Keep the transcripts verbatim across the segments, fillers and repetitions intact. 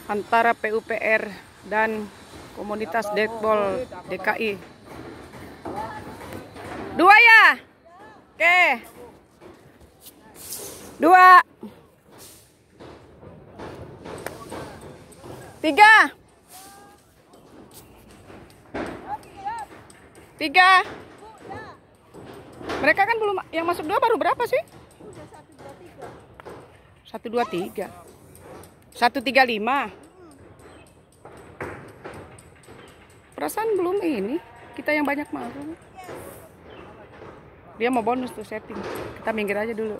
antara P U P R dan komunitas deadball D K I. Dua ya? Oke. Dua. Tiga. Tiga. Mereka kan belum, yang masuk dua baru berapa sih? Satu, dua, tiga. Satu, tiga, lima. Perasaan belum ini. Kita yang banyak masuk. Dia mau bonus tuh setting. Kita minggir aja dulu.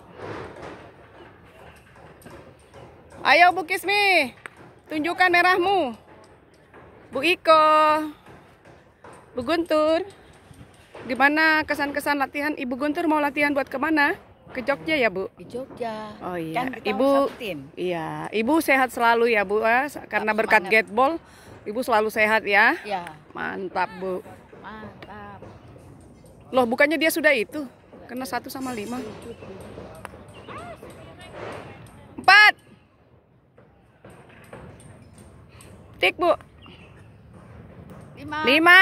Ayo Bu Kismi, tunjukkan merahmu. Bu Iko, Bu Guntur, gimana kesan-kesan latihan? Ibu Guntur mau latihan buat kemana? Ke Jogja ya Bu? Di Jogja. Oh iya. Kan kita Ibu, satu tim. iya. Ibu sehat selalu ya Bu, eh? Karena berkat deadball, Ibu selalu sehat ya. Ya. Mantap Bu. Mantap. Loh, bukannya dia sudah itu? Kena satu sama lima. Empat. Tik Bu. Lima. Lima.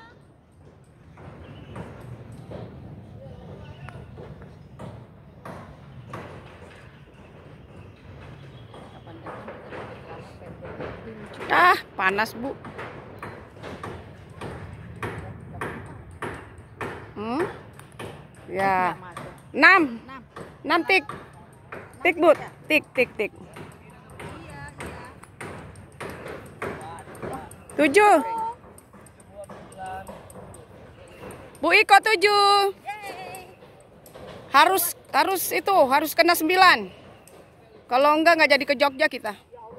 Ah, panas Bu. Hmm? Ya. Enam. Enam tik. Tik Bu. Tik, tik, tik. Tujuh. Bu Iko tujuh. Harus harus itu harus kena sembilan. Kalau enggak nggak jadi ke Jogja kita.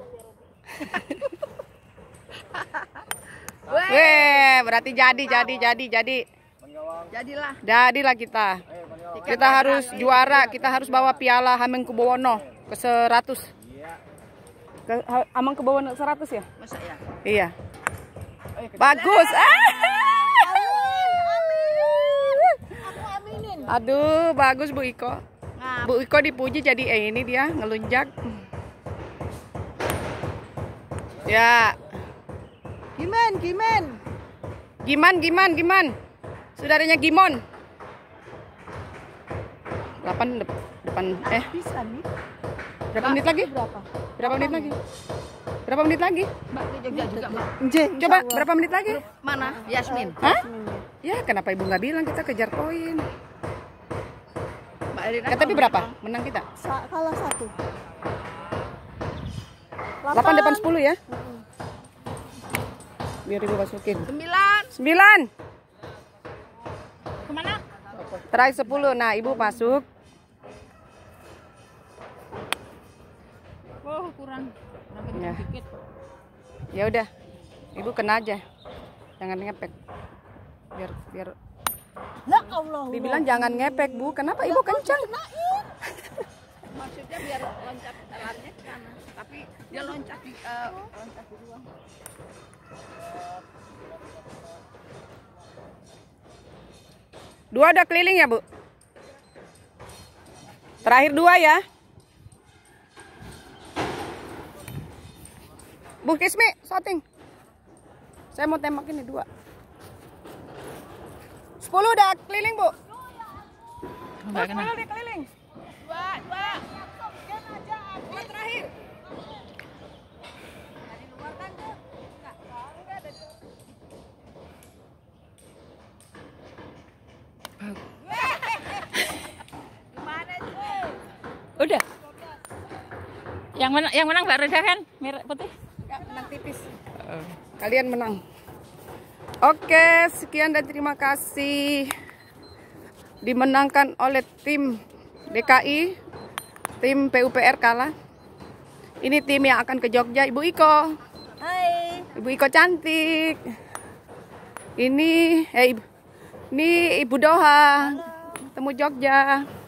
Weh, berarti jadi jadi jadi jadi. Jadilah. Jadilah kita. Kita harus juara, kita harus bawa piala Hamengkubuwono ke seratus. Ke Hamengkubuwono seratus ya? Masa ya? Iya. Bagus. Aduh, bagus Bu Iko. Bu Iko dipuji jadi eh, ini dia ngelunjak. Ya. Giman, Giman. Giman, Giman, Giman. Saudaranya Gimon. delapan depan eh Bisa nih. berapa menit lagi? Berapa? Berapa menit lagi? Berapa menit lagi? Mbak di Jogja juga, Mbak. Coba berapa menit lagi? Mana? Yasmin. Hah? Ya, kenapa Ibu nggak bilang kita kejar poin? Mbak Erina. Eh, tapi berapa? Menang kita? Sa kalah satu. delapan depan sepuluh ya? Biar Ibu masukin. Sembilan. sembilan. Kemana? Terakhir sepuluh. Nah, Ibu masuk. Oh, kurang. Kurang Ya. dikit. Ya udah. Ibu kena aja. Jangan ngepek. Biar biar Ya Allah. dibilang jangan ngepek, Bu. Kenapa Ibu kencang? Maksudnya biar loncat larinya ke sana. Tapi dia loncat di uh, loncat di ruang. Dua udah keliling ya Bu? Terakhir dua ya? Bu Kismi, shooting. Saya mau tembak ini dua. Sepuluh udah keliling Bu? Enggak kena. Sepuluh udah keliling. Dua, dua. Dua terakhir. Udah. Yang menang, yang menang Mbak Reda kan? Merah putih. Ya, menang tipis. Kalian menang. Oke, sekian dan terima kasih. Dimenangkan oleh tim D K I, tim P U P R kalah. Ini tim yang akan ke Jogja, Ibu Iko. Hai. Ibu Iko cantik. Ini, eh, Ibu, ini Ibu Doha. Temu Jogja.